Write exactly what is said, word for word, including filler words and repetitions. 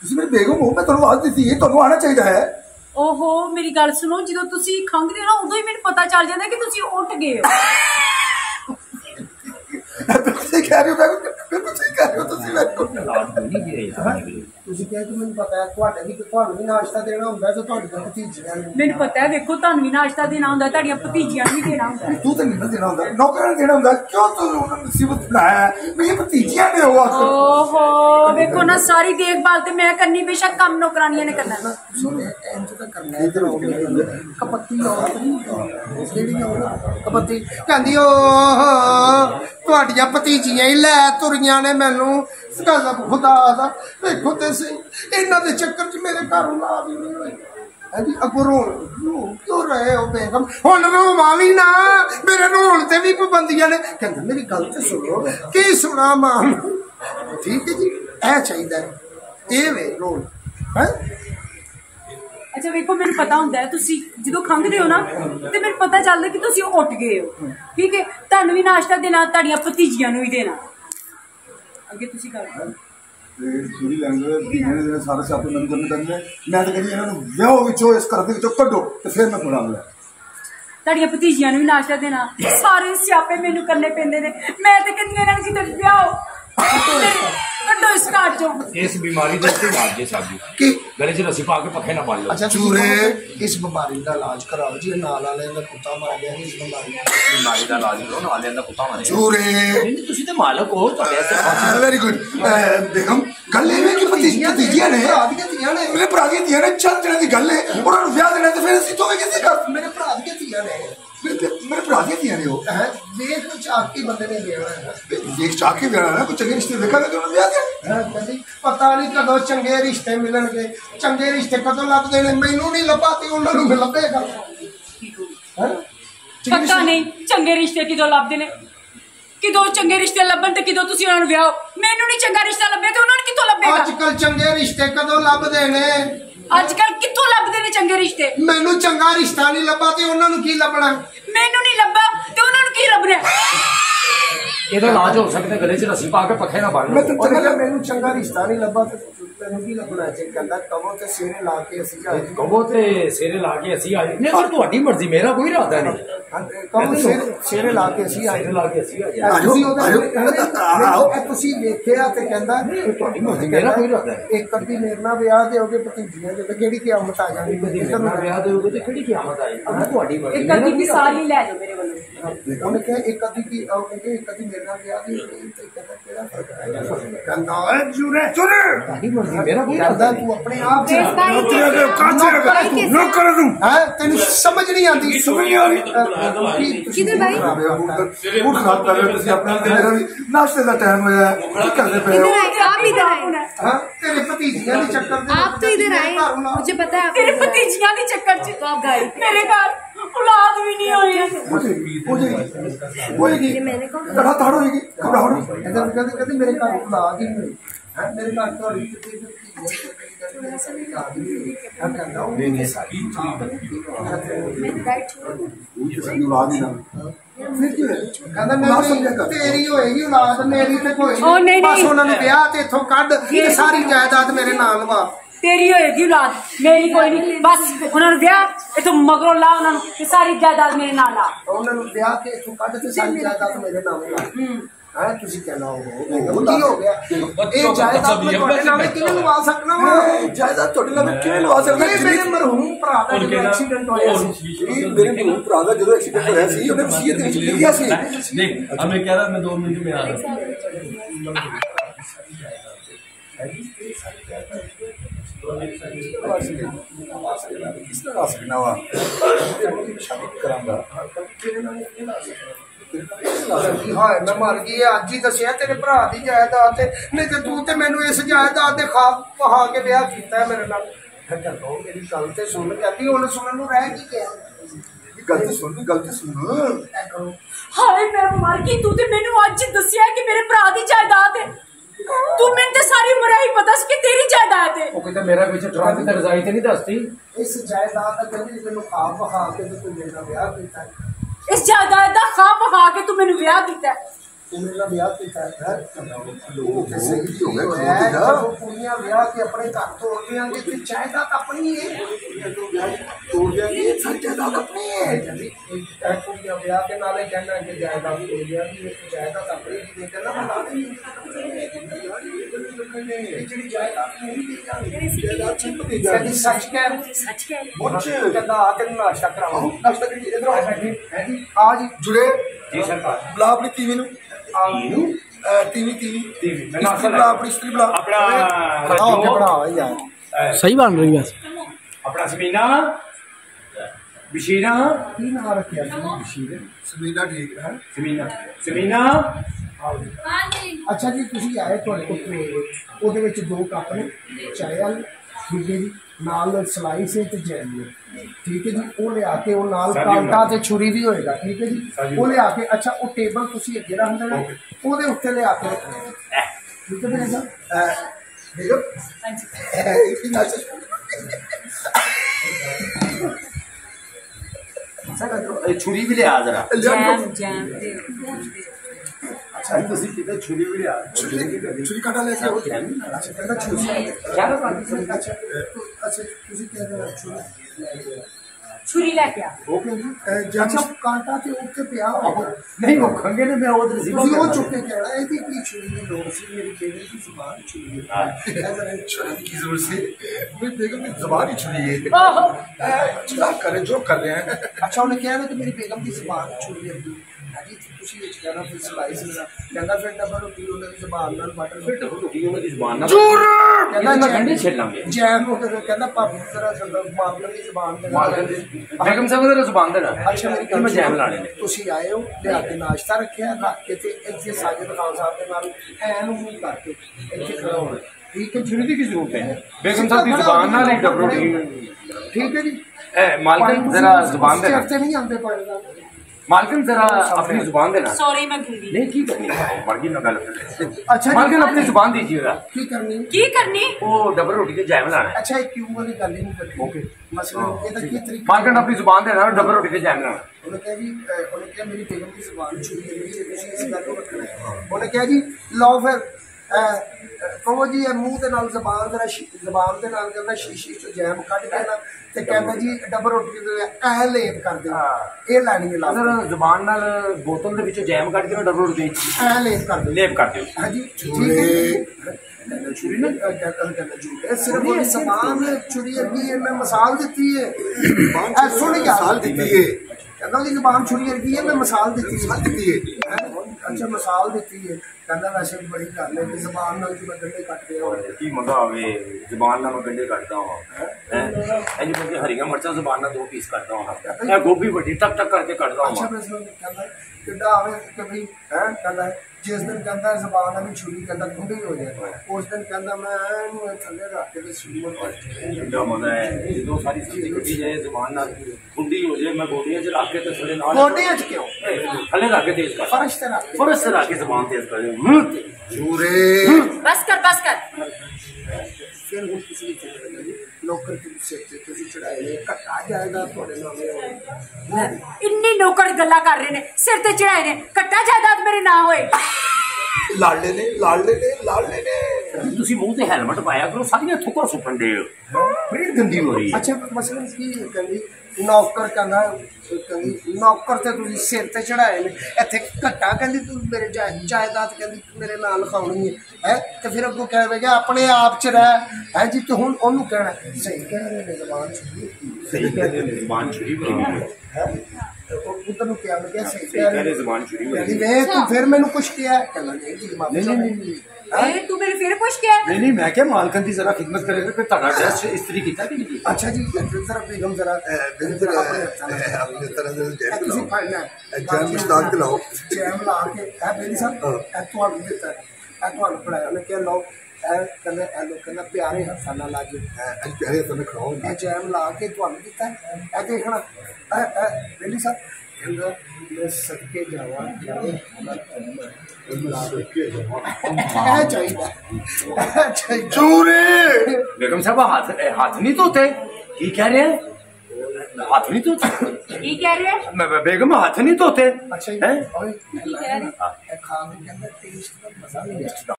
ਤੁਸੀਂ ਮੇਰੀ ਬੇਗਮ ਹੋ, ਮੈਂ ਤੁਹਾਨੂੰ ਆਵਾਜ਼ ਦਿੱਤੀ ਹੈ, ਤੁਹਾਨੂੰ ਆਉਣਾ ਚਾਹੀਦਾ ਹੈ। ओहो मेरी गल सुनो, जो तुसी खंघदे हो ना उदों ही मैनूं पता चल जाता कि तुसी उठ गए हो। बिल्कुल सही कह रहे हो, बिल्कुल सही कह रहे हो तुसी मेरे को। ਤੁਸੀਂ ਕਿਹਾ ਕਿ ਮੈਨੂੰ ਪਤਾ ਹੈ ਤੁਹਾਡੇ ਵੀ ਤੁਹਾਨੂੰ ਵੀ ਨਾਸ਼ਤਾ ਦੇਣਾ ਹੁੰਦਾ ਤੇ ਤੁਹਾਡੀਆਂ ਭਤੀਜੀਆਂ ਨੂੰ। ਮੈਨੂੰ ਪਤਾ है, देखो तुहानूं भी नाश्ता देना हुंदा, तुहाडीਆਂ भतीजियां नूं भी देना हुंदा। तू तो नहीं देना होता, नौकरां ने देना होता, क्यों तू उन्होंने मुसीबत बनाया है? मेरी भतीजियां ने होगा। ओहो देखो ना, सारी देखभाल ते मैं करनी, बेशक काम नौकरानियां ने करना। ਇੰਜ ਤਾਂ ਕਰਨਾ ਹੈ ਇਧਰ ਕਪੱਤੀ ਔਰਤ ਨਹੀਂ ਜਿਹੜੀ ਔਰਤ ਕਪੱਤੀ ਕਹਿੰਦੀ ਓਹ ਤੁਹਾਡੀਆਂ ਭਤੀਜੀਆਂ ਹੀ ਲੈ ਤੁਰੀਆਂ ਨੇ ਮੈਨੂੰ। ਗੱਲ ਖੁਦਾ ਦਾ ਵੇਖੋ ਤੇ ਸਹੀ, ਇਹਨਾਂ ਦੇ ਚੱਕਰ 'ਚ ਮੇਰੇ ਘਰੋਂ ਲਾ ਵੀ ਨਹੀਂ ਹੋਈ ਹੈ ਜੀ। ਅੱਗੋਂ ਰੋਣ ਕਿਉਂ ਰਹੇ ਹੋ ਬੇਗਮ? ਹੁਣ ਰੋਵਾਂ ਵੀ ਨਾ, ਮੇਰੇ ਰੋਣ ਤੇ ਵੀ ਪਾਬੰਦੀਆਂ ਨੇ। ਕਹਿੰਦਾ ਮੇਰੀ ਗੱਲ ਤੇ ਸੁਣੋ, ਕੀ ਸੁਣਾ ਮਾਂ? ਠੀਕ ਹੈ ਜੀ, ਇਹ ਚਾਹੀਦਾ ਇਹ ਵੇ ਰੋਣ ਹੈ। अच्छा वेखो मैनूं पता हुंदा है, तुसी जदों खंघदे हो ना ते मैनूं पता चलदा कि तुसी उठ गए हो। ठीक है, तुहानूं भी नाश्ता देना, तुहाडीਆਂ भतीजियां नूं भी देना। अगे तुसी कर पूरी लैंग्वेज सारे सियापे मैंने करने पैंदे। मैं तो कहनी इन्हां नूं विआह विचों इस घर दे विचों कड्डो ते फिर मैं पढ़ाऊंगा। तुहाडीਆਂ भतीजियां नूं भी नाश्ता देना, सारे सियापे मैनूं करने पैंदे ने। मैं ते कहनी इन्हां नूं किते विआह कड्डो इस घर चों। इस बीमारी का इलाज है साहब जी, गले च रस्सी पा के पखे ना पाल लो। अच्छा चूरे इस बीमारी का इलाज कराओ जी। नाल वाले दा कुत्ता मर गया, इस बीमारी बीमारी का इलाज करो, नाल वाले दा कुत्ता मर गया। चूरे नहीं तुसी ते मालक हो, तुहाडे से वेरी गुड बेगम। गल इवें कि भतीजियां ने मेरे भरा दी धीआं ने चंद दिनां दी गल है, उन्हां नूं विआह देना ते फिर असीं दोवें किसे कर मेरे भरा दी धीआं ने मेरे भरा दी धीआं ने हो है। देख चाकी बंदे ने देना है, देख चाके देना ना, कोई चंगे रिश्ते देखा तो उन्होंने विआह देना। कभी पता नहीं कदों चंगे रिश्ते मिलणगे, चंगे रिश्ते कदों लभदे ने। मैनूं नहीं लभा ते उन्हां नूं लभेगा। पता नहीं चंगे रिश्ते किदों लभदे ने, किदों चंगे रिश्ते लभण ते किदों तुसी उन्हां नूं विआहो। मैनूं नहीं चंगा रिश्ता लभे ते उन्हां नूं कित्थों लभेगा? अजकल चंगे रिश्ते कदों लभदे ने? अजकल कित्थों लभदे ने चंगे रिश्ते? मैनूं चंगा रिश्ता नहीं लभा ते उन्हां नूं की लभणा? मैनूं नहीं लभा ते उन्हां नूं की लभना? ਇਹਦਾ ਇਲਾਜ ਹੋ ਸਕਦਾ, ਗਲੇ 'ਚ ਰੱਸੀ ਪਾ ਕੇ ਪੱਖੇ ਨਾ ਬੰਨ ਲਓ। ਉਹ ਕਹਿੰਦਾ ਮੈਨੂੰ ਚੰਗਾ ਰਿਸ਼ਤਾ ਨਹੀਂ ਲੱਭਾ ਤੇ ਤੈਨੂੰ ਕੀ ਲੱਭਣਾ ਚਾਹੀਦਾ? ਕਹਿੰਦਾ ਕਵੋ ਤੇ ਸਿਰੇ ਲਾ ਕੇ ਅਸੀਂ ਜਾਏ, ਕਵੋ ਤੇ ਸਿਰੇ ਲਾ ਕੇ ਅਸੀਂ ਆਏ। ਨਹੀਂ ਪਰ ਤੁਹਾਡੀ ਮਰਜ਼ੀ, ਮੇਰਾ ਕੋਈ ਇਰਾਦਾ ਨਹੀਂ। ਕਵੋ ਸਿਰੇ ਸਿਰੇ ਲਾ ਕੇ ਅਸੀਂ ਆਏ, ਲਾ ਕੇ ਅਸੀਂ ਆਏ। ਤੁਸੀਂ ਉਹਦਾ ਤੁਸੀਂ ਵੇਖਿਆ ਤੇ ਕਹਿੰਦਾ ਤੁਹਾਡੀ ਮਰਜ਼ੀ, ਮੇਰਾ ਕੋਈ ਇਰਾਦਾ ਨਹੀਂ। ਇੱਕ ਅੱਧੀ ਮੇਰੇ ਨਾਲ ਵਿਆਹ ਦੇਓਗੇ ਭਤੀਜੀਆਂ ਦੇ, ਕਿਹੜੀ ਕਿਆਮਤ ਆ ਜਾਣੀ? ਮੇਰੇ ਵਿਆਹ ਦੇਓਗੇ ਤੇ ਕਿਹੜੀ ਕਿਆਮਤ ਆਏਗੀ? ਤੁਹਾਡੀ ਮਰਜ਼ੀ। ਇੱਕ ਅੱਧੀ ਸਾਲ ਹੀ ਲੈ ਜਾਓ ਮੇਰੇ ਵੱਲੋਂ। ਉਹਨੇ ਕਿਹਾ ਇੱਕ ਅੱਧੀ ਕੀ ਆਉਗੇ, ਇੱਕ ਅੱਧੀ ਮੇਰੇ ਨਾਲ ਵਿਆਹ ਦੀ ਤੇ ਕਿਹੜਾ ਫਰਕ ਹੈ? ਕਹਿੰਦਾ ਜੁਰੇ ਜੁਰੇ ਤੁਹਾਡੀ ਮਰਜ਼ੀ, ਮੇਰਾ ਕੋਈ ਕਰਦਾ। ਤੂੰ ਆਪਣੇ ਆਪ नौकर दूं है, तेन समझ नहीं आती। समझ नहीं आ रही किधर भाई? मूड खराब कर रहे हो अपना। मेरा भी नाश्ते का टाइम होया है, क्या करते पे हो? आप इधर आए। हां तेरे भतीजियां के चक्कर में आप तो इधर आए, मुझे पता है तेरे भतीजियां के चक्कर से तो आप गाड़ी मेरे घर औलाद भी नहीं हुई है। हो जाएगी हो जाएगी मैंने कहा तड़ा ताड़ होएगी, घबराओ ना। इधर कहते कहते मेरे घर औलाद ही नहीं है, मेरे घर तो तेरी होएगी औलाद, मेरी ते कोई नहीं। बस उन्होंने ब्याह ते इथों कढ सारी जायदाद मेरे नाल लवा। तेरी होएगी औलाद, मेरी कोई नहीं। बस उन्होंने ब्याह इथों मगरों ला, उन्होंने सारी जायदाद मेरे नाल ला। उन्होंने ब्याह के इथों कढ ते सारी जायदाद मेरे नाल ला। हाँ तुसी कहना हो गया ये जायदाद में ਤੁਹਾਡੇ ਨਾਮ ਕਿਵੇਂ ਲਵਾ ਸਕਣਾ ਵਾ? ਜਾਇਦਾਦ ਤੁਹਾਡੇ ਨਾਮ ਕਿਵੇਂ ਲਵਾ ਸਕਦਾ? ਮੇਰੇ ਮਰਹੂਮ ਭਰਾ ਦਾ ਜਦੋਂ ਐਕਸੀਡੈਂਟ ਹੋਇਆ ਸੀ, ਇਹ ਮੇਰੇ ਮਰਹੂਮ ਭਰਾ ਦਾ ਜਦੋਂ ਐਕਸੀਡੈਂਟ ਹੋਇਆ ਸੀ, ਉਹਨੇ ਵਸੀਅਤ ਦੇ ਵਿੱਚ ਲਿਖਿਆ ਸੀ। देख हमें कह रहा मैं दो मिनट में आ रहा किस तरह आ सकना वा? शादी करांगा हाय मैं मर गई अज ही दसिया तेरे भरा की जायदाद, नहीं तो तू तो मैनू इस जायदाद के खाब पहा के ब्याह किया मेरे नाल। मेरी गल तो सुन, कहती हुण सुनन नूं रह की गया? गलती सुन गलती सुन। हाय मैं मर गई, तू तो मैनू अज दसिया कि मेरे भरा की जायदाद है। तू मैंने तो सारी उम्र ही पता सी कि तेरी जायदाद है। वो कहता मेरा पीछे ट्रक की रजाई ते नहीं दसती। इस जायदाद का कहती तेनू खाब पहा के तू मेरे नाल ब्याह किया। इस जायदाद का खाब पहा के तू मैनू ब्याह किया। ਉਹਨੇ ਦਾ ਵਿਆਹ ਕੀਤਾ ਹੈ ਉਹ ਸਹੀ ਹੋ ਗਿਆ ਮੈਂ ਜਦੋਂ ਕੁੜੀਆਂ ਵਿਆਹ ਕੇ ਆਪਣੇ ਘਰ ਤੋੜ ਦਿਆਂਗੇ ਤੇ ਜਾਇਦਾਦ ਆਪਣੀ ਹੈ ਤੋੜ ਦਿਆਂਗੇ ਸਾਰੀ ਜਾਇਦਾਦ ਆਪਣੀ ਹੈ ਇਹ ਕੁੜੀਆਂ ਵਿਆਹ ਕੇ ਨਾਲੇ ਕਹਿਣਾ ਕਿ ਜਾਇਦਾਦ ਤੋੜ ਦਿਆਂਗੇ ਇਹ ਜਾਇਦਾਦ ਆਪਣੀ ਦੀ ਕਹਿੰਦਾ ਮੈਂ ਲਾ ਦੇਣੀ ਜਿਹੜੀ ਜਾਇਦਾਦ ਨਹੀਂ ਦੀ ਜਾਂਦੀ ਜਾਇਦਾਦ ਚਿੱਪ ਦੀ ਜਾਂਦੀ ਸੱਚ ਕਹਿ ਸੱਚ ਕਹਿ ਮੁੱਛ ਕਹਿੰਦਾ ਆ ਕੇ ਨਾਸ਼ਤਾ ਕਰਾਓ ਨਾਸ਼ਤਾ ਕਰੀ ਇਧਰ ਆ ਬੈਠੀ ਹੈ ਜੀ ਆ ਜੀ ਜੁੜੇ ਜੀ ਸਰਕਾਰ ਬੁਲਾ ਆਪਣੀ ਟੀਵੀ ਨੂੰ ਆਨੂੰ ਟੀਵੀ ਟੀਵੀ ਟੀਵੀ ਮੈਂ ਇਸਤਰੀ ਬੁਲਾ ਆਪਣੀ ਇਸਤਰੀ ਬੁਲਾ ਆਪਣਾ ਖੜਾ ਹੋ ਕੇ ਬਣਾ ਯਾਰ ਸਹੀ ਬਣ ਰਹੀ ਹੈ ਆਪਣਾ ਸਮੀਨਾ ਬਸ਼ੀਰਾ ਕੀ ਨਾਮ ਰੱਖਿਆ ਸੀ ਬਸ਼ੀਰ ਸਮੀਨਾ ਠੀਕ ਹੈ ਸਮੀਨਾ ਸਮੀਨਾ ਅੱਛਾ ਜੀ ਤੁਸੀਂ ਆਏ ਤੁਹਾਡੇ ਕੋਲ plate, ਉਹਦੇ ਵਿੱਚ ਦੋ ਕੱਪ ਨੇ ਚਾਹ ਵਾਲੇ ਠੀਕ ਹੈ ਜੀ ਨਾਲ ਸਲਾਈਸ ਹੈ ਤੇ ਜੈਮ ਹੈ ਠੀਕ ਹੈ ਜੀ ਉਹ ਲਿਆ ਕੇ ਉਹ ਨਾਲ ਕਾਂਟਾ ਤੇ ਛੁਰੀ ਵੀ ਹੋਏਗਾ ਠੀਕ ਹੈ ਜੀ ਉਹ ਲਿਆ ਕੇ ਅੱਛਾ ਉਹ ਟੇਬਲ ਤੁਸੀਂ ਅੱਗੇ ਰੱਖ ਦੇਣਾ ਉਹਦੇ ਉੱਤੇ ਲਿਆ ਕੇ ਰੱਖਣਾ ਠੀਕ ਹੈ ਵੀਰੇ ਸਾਹਿਬ ਦੇਖੋ ਹਾਂਜੀ ਇਹ ਨਾਚ ਇਹ ਛੁਰੀ ਵੀ ਲਿਆ ਜਰਾ ਜੈਮ ਜੈਮ ਦੇ ਅੱਛਾ ਤੁਸੀਂ ਕਿਤੇ ਛੁਰੀ ਵੀ ਲਿਆ ਛੁਰੀ ਕਾਟਾ ਲੈ ਕੇ ਆਓ ਅੱਛਾ ਕਹਿੰਦਾ ਛੁਰੀ ਯਾਰ ਅੱਛਾ ਅੱਛਾ ਤੁਸੀਂ ਕਹਿ ਰਹੇ ਹੋ ਛੁਰੀ ਛੁਰੀ ਲੈ ਕੇ ਆ ਓਕੇ ਜੀ ਅੱਛਾ ਕਾਂਟਾ ਤੇ ਉੱਤੇ ਪਿਆ ਹੋਇਆ ਨਹੀਂ ਉਹ ਖੰਗੇ ਨੇ ਮੈਂ ਉਧਰ ਸੀ ਤੁਸੀਂ ਉਹ ਚੁੱਕ ਕੇ ਕਹਿਣਾ ਇਹਦੀ ਕੀ ਛੁਰੀ ਦੀ ਲੋੜ ਸੀ ਮੇਰੀ ਬੇਟੀ ਦੀ ਜ਼ੁਬਾਨ ਛੁਰੀ ਹੈ छुरी की जरूरत से मैं बेगम की जबान ही छुरी है ਓਹੋ क्या करें जो कर रहे हैं ਅੱਛਾ ਉਹਨੇ ਕਿਹਾ ਨਾ ਕਿ ਮੇਰੀ ਬੇਗਮ ਦੀ ਜ਼ਬਾਨ ਛੁਰੀ ਹੈ ਜੀ ਤੁਸੀਂ ਵਿੱਚ ਕਹਿਣਾ ਫਿਰ ਸਲਾਈ ਸੀ ਕਹਿੰਦਾ ਫਿਰ ਡਬਲ ਰੋਟੀ ਉਹਨਾਂ ਦੀ ਜ਼ਬਾਨ ਨਾਲ ਬਟਰ ਫਿਰ ਡਬਲ ਰੋਟੀ ਉਹਨਾਂ ਦੀ ਜ਼ੁਬਾਨ ਨਾਲ ਕਹਿੰਦਾ ਮੈਂ ਗੰਢੇ ਛੇੜ ਲਾਂਗੇ ਜੈਮ ਉਹ ਕਹਿੰਦਾ ਪਾਪੂ ਤੇਰਾ ਸੰਦਰ ਮਾਮਲੇ ਦੀ ਜ਼ਬਾਨ ਦੇ ਮਾਲਕਨ ਦੀ ਬੇਗਮ ਸਾਹਿਬ ਦਾ ਜ਼ੁਬਾਨ ਦੇਣਾ ਅੱਛਾ ਮੇਰੀ ਕਿ ਮੈਂ ਜੈਮ ਲਾਣੇ ਨੇ ਤੁਸੀਂ ਆਏ ਹੋ ਲਿਆ ਕੇ ਨਾਸ਼ਤਾ ਰੱਖਿਆ ਰੱਖ ਕੇ ਤੇ ਇੱਥੇ ਸਾਜਦ ਖਾਨ ਸਾਹਿਬ ਦੇ ਨਾਲ ਐਨ ਨੂੰ ਮੂੰਹ ਕਰਕੇ ਇੱਥੇ ਖੜਾ ਹੋਣਾ ਠੀਕ ਹੈ ਛੁਰੀ ਦੀ ਕੀ ਜ਼ਰੂਰਤ ਹੈ ਬੇਗਮ ਸਾਹਿਬ ਦੀ ਜ਼ੁਬਾਨ ਨਾਲ ਹੀ ਡਬਲ ਰੋਟੀ ਠੀਕ ਹੈ ਜੀ ਇਹ ਮਾਲਕਨ ਜ਼ਰਾ ਜ਼ੁਬਾਨ ਦੇਣਾ ਤੇ ਨਹੀਂ ਆਉਂਦੇ ਪਾਏਗਾ मालकिन जरा अपनी जुबान देना ਸੌਰੀ मैं भूल गई नहीं की करनी मर्जी ना गल अच्छा मालकिन अपनी जुबान दीजिएगा ਕੀ ਕਰਨੀ ਕੀ ਕਰਨੀ वो डबल रोटी के जैम लाना है ਅੱਛਾ ਇਹ ਕਿਉਂ ਵਾਲੀ ਗੱਲ ਹੀ ਨਹੀਂ ਕਰਨੀ ओके ਮਸਲਾ ਇਹਦਾ ਕੀ ਤਰੀਕਾ मालकिन अपनी जुबान देना डबल रोटी के जैम लाना ਉਹਨੇ ਕਿਹਾ ਜੀ ਅਹ ਉਹਨੇ ਕਿਹਾ ਮੇਰੀ ਬੇਗਮ ਦੀ ਜ਼ੁਬਾਨ ਛੁਰੀ ਹੈ ਜੀ ਤੁਸੀਂ ਇਸ ਗੱਲ ਨੂੰ ਰੱਖਣਾ ਹੈ ਉਹਨੇ ਕਿਹਾ ਜੀ ਲਓ ਫਿਰ ਅਹ, ਕਹੋ ਜੀ ਇਹ ਮੂੰਹ ਦੇ ਨਾਲ ਜ਼ਬਾਨ ਦੇ ਨਾਲ ਜ਼ਬਾਨ ਦੇ ਨਾਲ ਕਹਿੰਦਾ ਸ਼ੀਸ਼ੀ ਚੋਂ ਜੈਮ ਕੱਢ ਕੇ ਨਾ ਤੇ ਕਹਿੰਦਾ ਜੀ ਡਬਲ ਰੋਟੀ ਦੇ ਐ ਲੇਪ ਕਰ ਦਿਓ ਇਹ ਲੈਣੀ ਹੈ ਲਾ अगर जुबान नाल बोतल दे विचों जैम कट के ना डबल रोटी ਐ ਲੇਪ ਕਰ ਦਿਓ लेप कर दियो ਹਾਂਜੀ ਠੀਕ ਹੈ ਜੀ ਛੁਰੀ ਨਾ ਕਹਿੰਦਾ ਝੂਠ ਹੈ ਸਿਰਫ ਉਹ ਸਮਾਨ ਛੁਰੀ ਅੱਗੀ ਹੈ ਮੈਂ ਮਸਾਲ ਦਿੱਤੀ ਹੈ ਐ ਸੁਣ ਗਿਆ साल देती है ਕਹਿੰਦਾ ਉਹਦੀ ਜ਼ਬਾਨ ਛੁਰੀ ਅੱਗੀ ਹੈ ਮੈਂ ਮਸਾਲ ਦਿੱਤੀ ਹੈ साल देती है ਅੱਛਾ ਮਸਾਲ ਦਿੱਤੀ ਹੈ ਕਹਿੰਦਾ ਵੈਸੇ ਵੀ ਬੜੀ ਗੱਲ ਹੈ ਕਿ ਜ਼ਬਾਨ ਨਾਲ ਜੀ ਗੰਢੇ ਕੱਟਦੇ ਹੋ की मजा आवे जुबान नाल मैं गंढे कटदा हां हैं एजी मैं हरियां मिर्चां जुबान नाल दो पीस करदा हां ए गोभी बड़ी टक टक करके कटदा ਅੱਛਾ हां ਮੈਂ ਸੁਣ ਕਹਿੰਦਾ ਕਿੱਡਾ ਆਵੇ ਕਿ ਵੀ ਹੈ ਕਹਿੰਦਾ ਜਿਸ ਦਿਨ ਕਹਿੰਦਾ ਜ਼ਬਾਨ ਨਾਲ ਛੁਰੀ ਕਹਿੰਦਾ ਖੁੰਡੀ ਹੋ ਜਾਏ ਉਸ ਦਿਨ ਕਹਿੰਦਾ ਮੈਂ ਇਹਨੂੰ ਥੱਲੇ ਰੱਖ ਕੇ ਤੇ ਛੁਰੀ ਨੂੰ जो मजा है जो सारी सब्जी कटी जाए जुबान नाल खुंडी हो जाए मैं गोडियां च रख के ते थोड़े नाल ਗੋਡਿਆਂ 'ਚ ਕਿਉਂ थल्ले रख के तेज कर ਫਰਸ਼ ਤੇ ਰੱਖ ਕੇ फरस से रख के जुबान तेज कर छुरे बस कर बस कर ਫਿਰ ਹੁਣ ਕਿਸੇ ਨੇ ਕਿਹਾ ਜੀ ਨੌਕਰ ਦੇ ਸਿਰ ਤੇ ਤੁਸੀਂ ਚੜਾਏ ਨੇ ਘਟਾ ਜਾਏਗਾ ਤੁਹਾਡੇ ਨਾਲ ਇੰਨੀ ਨੌਕਰ ਗੱਲਾਂ ਕਰ ਰਹੇ ਨੇ ਸਿਰ ਤੇ ਚੜਾਏ ਨੇ ਕੱਟਾ ਜਾਇਦਾਦ ਮੇਰੇ ਨਾ ਹੋਏ लाडले ने लाडले ने लाडले ने ਤੁਸੀਂ ਮੂੰਹ ਤੇ ਹੈਲਮਟ ਪਾਇਆ ਕਰੋ ਸਾਰੀਆਂ ਥੁੱਕਾਂ ਸੁੱਟਣ ਦੇ ਬੜੀ ਗੰਦੀ ਹੋ ਰਹੀ ਹੈ ਅੱਛਾ ਮਸਲਾ ਕੀ ਹੈ ਕਹਿੰਦੀ ਨੌਕਰ ਕਹਿੰਦਾ ਕਹਿੰਦੀ ਨੌਕਰ ਤੇ ਤੁਸੀਂ ਸਿਰ ਤੇ ਚੜਾਏ ਨੇ ਇੱਥੇ ਘੱਟਾ ਕਹਿੰਦੀ ਤੂੰ ਮੇਰੇ ਜਾਇ- ਜਾਇਦਾਦ ਕਹਿੰਦੀ ਮੇਰੇ ਨਾਲ ਲਿਖਾਉਣੀ ਹੈ ਹੈ ਤੇ ਫਿਰ ਅੱਗੋਂ ਕਹੇਗਾ ਆਪਣੇ ਆਪ ਚ ਰਹਿ ਹੈ ਜੀ ਤੇ ਹੁਣ ਉਹਨੂੰ ਕਹਿਣਾ ਸਹੀ ਕਹਿ ਰਹੇ ਨੇ ਜ਼ਬਾਨ ਚ ਸਹੀ ਕਹਿੰਦੇ ਨੇ ਜ਼ਬਾਨ ਛੁਰੀ ਬਣੀ ਹੈ ਉਧਰ ਨੂੰ ਕਿਹਾ ਮੈਂ ਕਿਹਾ ਸਹੀ ਸਹੀ ਕਹਿ ਕਹਿੰਦੇ ਰਹੇ ਜ਼ਬਾਨ ਛੁਰੀ ਕਹਿੰਦੀ ਬਣੀ ਵੇ ਤੂੰ ਫਿਰ ਮੈਨੂੰ ਕੁਛ ਕਿਹਾ ਕਹਿੰਦਾ ਨਹੀਂ ਜੀ ਮਾਫੀ ਨਹੀਂ ਨਹੀਂ ਨਹੀਂ ए तू मेरे फिर कुछ क्या नहीं नहीं मैं क्या मालकन की जरा खिदमत करेगा फिर ताड़ा ड्रेस इस्त्री कीता कि नहीं कीता ਅੱਛਾ ਜੀ ਜ਼ਰਾ ਬੇਗਮ ਜ਼ਰਾ बिल्कुल ਆਪਣੇ ਹੱਥਾਂ ਨਾਲ अपने तरह से ਇਹ जैम ਤੁਸੀਂ लाओ ਫੜਨਾ ਹੈ। जैम स्टार्ट के लाओ ਜੈਮ ਲਾ ਕੇ ਇਹ ਬੇਲੀ ਸਾਹਿਬ ਇਹ ਤੁਹਾਨੂੰ ਦਿੱਤਾ ਇਹ ਤੁਹਾਨੂੰ ਫੜਾਇਆ ਉਹਨੇ ਕਿਹਾ ਲਓ ਇਹ ਕਹਿੰਦਾ ਇਹ ਲੋ ਕਹਿੰਦਾ ਪਿਆਰੇ ਹੱਥਾਂ ਨਾਲ ਲਾ ਕੇ आज पहले तो मैं खाओ ਇਹ ਜੈਮ ਲਾ ਕੇ ਤੁਹਾਨੂੰ ਦਿੱਤਾ ਇਹ ਦੇਖਣਾ ਇਹ ਇਹ ਬੇਲੀ ਸਾਹਿਬ ਕਹਿੰਦਾ ਮੈਂ ਸਦਕੇ ਜਾਵਾਂ ਜਾਵੇ ਇਹ ਚਾਹੀਦਾ ਇਹ ਚਾਹੀਦਾ छुरे बेगम साहब हाथ हाथ नहीं धोते की कह रहे हैं हाथ नहीं धोते ये कह रहे हैं मैं- बेगम हाथ नहीं धोते ਅੱਛਾ ਜੀ हैं ਓਏ की कह रहे हैं ਇਹ ਖਾ ਕੇ ਕਹਿੰਦਾ ਟੇਸਟ ਦਾ ਮਜ਼ਾ ਨਹੀਂ